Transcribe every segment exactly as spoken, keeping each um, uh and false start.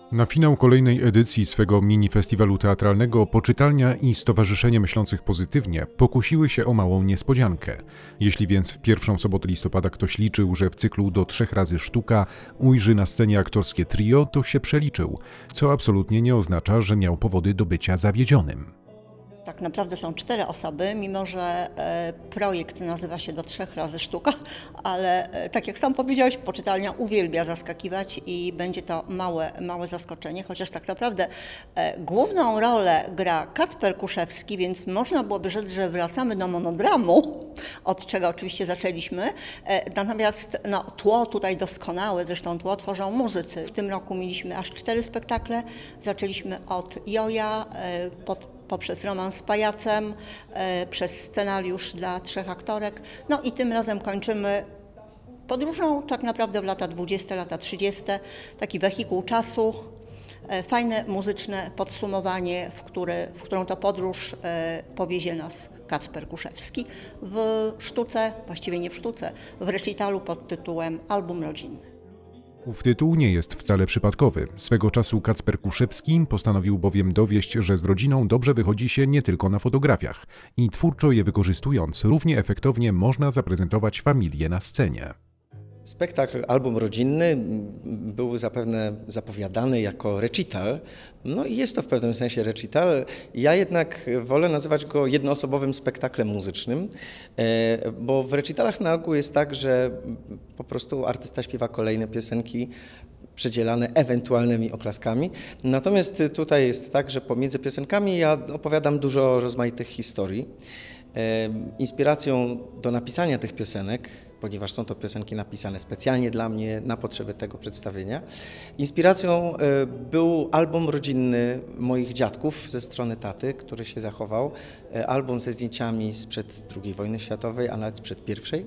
Na finał kolejnej edycji swego mini-festiwalu teatralnego Poczytalnia i Stowarzyszenie Myślących Pozytywnie pokusiły się o małą niespodziankę. Jeśli więc w pierwszą sobotę listopada ktoś liczył, że w cyklu do trzech razy sztuka ujrzy na scenie aktorskie trio, to się przeliczył, co absolutnie nie oznacza, że miał powody do bycia zawiedzionym. Tak naprawdę są cztery osoby, mimo że projekt nazywa się do trzech razy sztuka, ale tak jak sam powiedziałeś, Poczytalnia uwielbia zaskakiwać i będzie to małe, małe zaskoczenie, chociaż tak naprawdę główną rolę gra Kacper Kuszewski, więc można byłoby rzec, że wracamy do monodramu, od czego oczywiście zaczęliśmy. Natomiast no, tło tutaj doskonałe, zresztą tło tworzą muzycy. W tym roku mieliśmy aż cztery spektakle, zaczęliśmy od Joja, pod poprzez romans z pajacem, e, przez scenariusz dla trzech aktorek. No i tym razem kończymy podróżą tak naprawdę w lata dwudzieste, lata trzydzieste, taki wehikuł czasu, e, fajne muzyczne podsumowanie, w, które, w którą to podróż e, powiezie nas Kacper Kuszewski w sztuce, właściwie nie w sztuce, w recitalu pod tytułem Album rodzinny. Ów tytuł nie jest wcale przypadkowy. Swego czasu Kacper Kuszewski postanowił bowiem dowieść, że z rodziną dobrze wychodzi się nie tylko na fotografiach i twórczo je wykorzystując, równie efektownie można zaprezentować familię na scenie. Spektakl Album rodzinny był zapewne zapowiadany jako recital, no i jest to w pewnym sensie recital. Ja jednak wolę nazywać go jednoosobowym spektaklem muzycznym, bo w recitalach na ogół jest tak, że po prostu artysta śpiewa kolejne piosenki przedzielane ewentualnymi oklaskami. Natomiast tutaj jest tak, że pomiędzy piosenkami ja opowiadam dużo rozmaitych historii. Inspiracją do napisania tych piosenek, ponieważ są to piosenki napisane specjalnie dla mnie na potrzeby tego przedstawienia, inspiracją był album rodzinny moich dziadków ze strony taty, który się zachował. Album ze zdjęciami sprzed drugiej wojny światowej, a nawet sprzed pierwszej.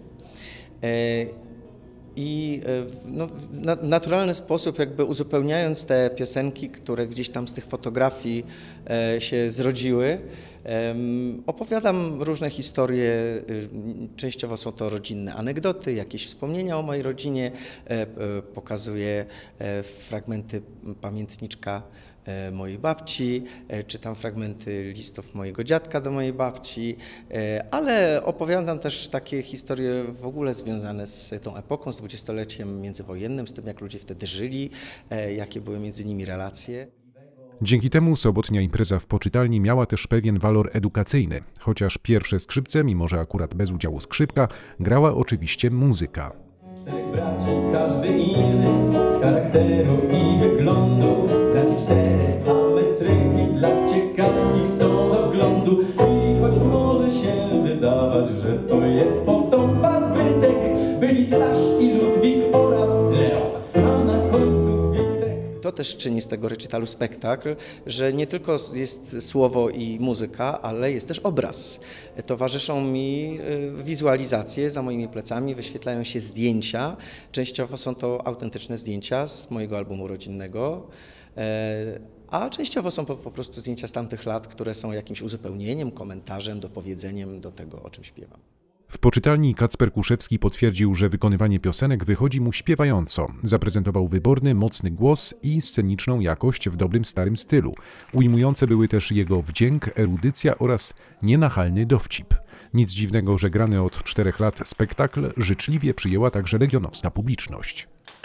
I no, w naturalny sposób jakby uzupełniając te piosenki, które gdzieś tam z tych fotografii się zrodziły, opowiadam różne historie, częściowo są to rodzinne anegdoty, jakieś wspomnienia o mojej rodzinie, pokazuję fragmenty pamiętniczka mojej babci, czytam fragmenty listów mojego dziadka do mojej babci, ale opowiadam też takie historie w ogóle związane z tą epoką, z dwudziestoleciem międzywojennym, z tym jak ludzie wtedy żyli, jakie były między nimi relacje. Dzięki temu sobotnia impreza w Poczytalni miała też pewien walor edukacyjny, chociaż pierwsze skrzypce, mimo że akurat bez udziału skrzypka, grała oczywiście muzyka. Czterech braci, każdy inny, z charakteru i wyglądu, braci czterech, a metryki dla ciekawskich są do wglądu. I choć może się wydawać, że to jest potomstwa zbytek, byli Staś i Ludwik oraz Leon, a na końcu Witek. To też czyni z tego recitalu spektakl, że nie tylko jest słowo i muzyka, ale jest też obraz. Towarzyszą mi wizualizacje, za moimi plecami wyświetlają się zdjęcia. Częściowo są to autentyczne zdjęcia z mojego albumu rodzinnego, a częściowo są po, po prostu zdjęcia z tamtych lat, które są jakimś uzupełnieniem, komentarzem, dopowiedzeniem do tego, o czym śpiewam. W Poczytalni Kacper Kuszewski potwierdził, że wykonywanie piosenek wychodzi mu śpiewająco. Zaprezentował wyborny, mocny głos i sceniczną jakość w dobrym starym stylu. Ujmujące były też jego wdzięk, erudycja oraz nienachalny dowcip. Nic dziwnego, że grany od czterech lat spektakl życzliwie przyjęła także legionowska publiczność.